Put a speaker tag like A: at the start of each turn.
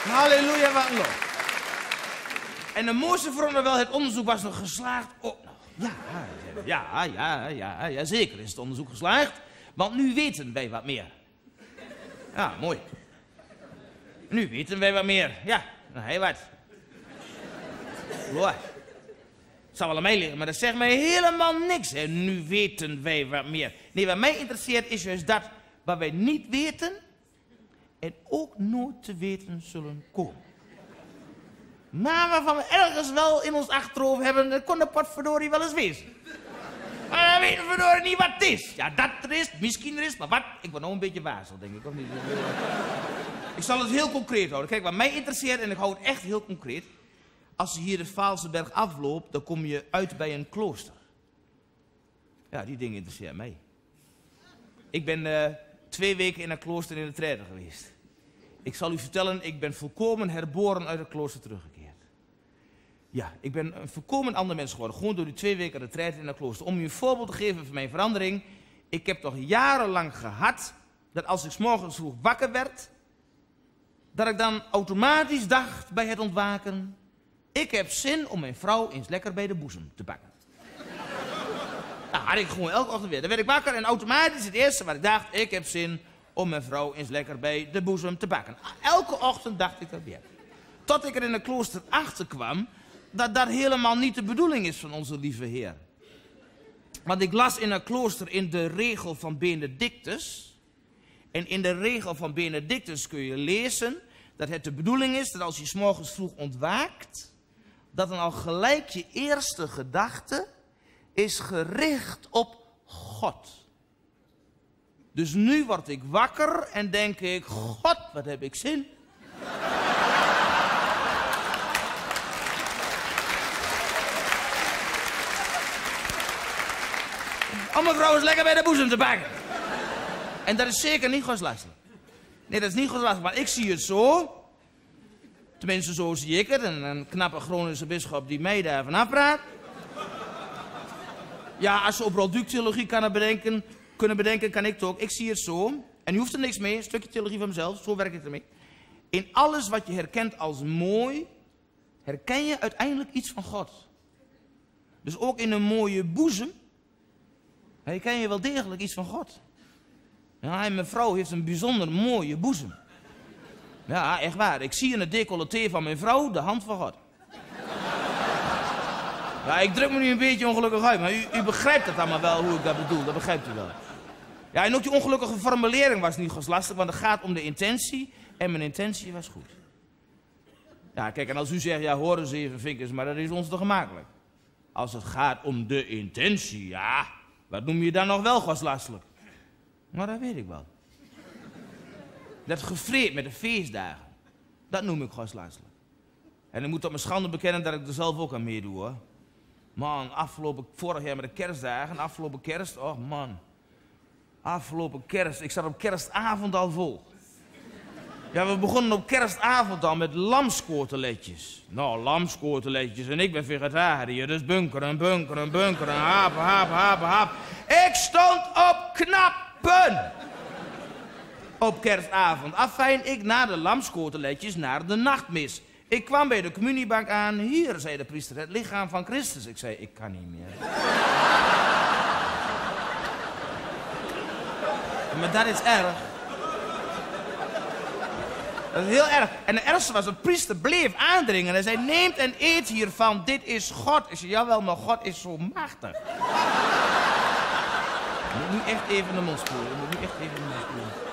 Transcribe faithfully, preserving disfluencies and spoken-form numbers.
A: Halleluja, wat een lof. En de mooiste vonden wel, het onderzoek was nog geslaagd. Oh, ja, ja, ja, ja, ja, zeker is het onderzoek geslaagd. Want nu weten wij wat meer. Ja, mooi. Nu weten wij wat meer. Ja, nou, heel wat. Mooi. Het zal wel aan mij liggen, maar dat zegt mij helemaal niks. En nu weten wij wat meer. Nee, wat mij interesseert is juist dat wat wij niet weten en ook nooit te weten zullen komen. Maar waarvan we ergens wel in ons achterhoofd hebben, dat kon de potverdorie wel eens wezen. Maar we weten verdorie niet wat het is. Ja, dat er is, misschien er is, maar wat? Ik word nog een beetje wazig, denk ik, of niet? Ik zal het heel concreet houden. Kijk, wat mij interesseert, en ik hou het echt heel concreet. Als je hier de Vaalseberg afloopt, dan kom je uit bij een klooster. Ja, die dingen interesseren mij. Ik ben uh, twee weken in een klooster in de Trader geweest. Ik zal u vertellen, ik ben volkomen herboren uit het klooster teruggekeerd. Ja, ik ben een volkomen ander mens geworden. Gewoon door die twee weken retraite in een klooster. Om u een voorbeeld te geven van mijn verandering. Ik heb toch jarenlang gehad dat als ik 's morgens vroeg wakker werd, dat ik dan automatisch dacht bij het ontwaken, ik heb zin om mijn vrouw eens lekker bij de boezem te pakken. Nou, had ik gewoon elke ochtend weer. Dan werd ik wakker en automatisch het eerste wat ik dacht, ik heb zin om mijn vrouw eens lekker bij de boezem te pakken. Elke ochtend dacht ik dat weer. Tot ik er in een klooster achter kwam dat dat helemaal niet de bedoeling is van onze lieve Heer. Want ik las in een klooster in de regel van Benedictus. En in de regel van Benedictus kun je lezen dat het de bedoeling is dat als je 's morgens vroeg ontwaakt, dat dan al gelijk je eerste gedachte is gericht op God. Dus nu word ik wakker en denk ik, God, wat heb ik zin. Om mijn vrouw eens lekker bij de boezem te pakken. En dat is zeker niet godslastelijk. Nee, dat is niet godslastelijk, maar ik zie het zo. Tenminste, zo zie ik het. En een knappe Groningse bisschop die mij daar vanaf praat. Ja, als ze op producttheologie kan bedenken, kunnen bedenken, kan ik het ook. Ik zie het zo. En u hoeft er niks mee, een stukje theologie van mezelf. Zo werk ik ermee. In alles wat je herkent als mooi, herken je uiteindelijk iets van God. Dus ook in een mooie boezem herken je wel degelijk iets van God. Ja, en mijn vrouw heeft een bijzonder mooie boezem. Ja, echt waar. Ik zie in het decolleté van mijn vrouw de hand van God. Ja, ik druk me nu een beetje ongelukkig uit, maar u, u begrijpt het allemaal wel hoe ik dat bedoel. Dat begrijpt u wel. Ja, en ook die ongelukkige formulering was niet godslastig, want het gaat om de intentie. En mijn intentie was goed. Ja, kijk, en als u zegt, ja, horen ze even, vinkers, maar dat is ons te gemakkelijk. Als het gaat om de intentie, ja, wat noem je dan nog wel godslastelijk? Maar dat weet ik wel. Dat gevreed met de feestdagen, dat noem ik godslastelijk. En ik moet op mijn schande bekennen dat ik er zelf ook aan meedoe, hoor. Man, afgelopen, vorig jaar met de kerstdagen, afgelopen kerst, oh man. Afgelopen kerst, ik zat op kerstavond al vol. Ja, we begonnen op kerstavond al met lamskoteletjes. Nou, lamskoteletjes en ik ben vegetariër, dus bunkeren, bunkeren, bunkeren, hapen, hapen, hapen, hapen. Ik stond op knappen. Op kerstavond. Afijn, ik na de lamskoteletjes naar de nachtmis. Ik kwam bij de communiebank aan. Hier, zei de priester, het lichaam van Christus. Ik zei, ik kan niet meer. Maar dat is erg. Dat is heel erg. En het ergste was, de priester bleef aandringen. En zei, neemt en eet hiervan, dit is God. Ik zei, jawel, maar God is zo machtig. Je moet nu echt even de mond spoelen. Je moet nu echt even de mond spoelen.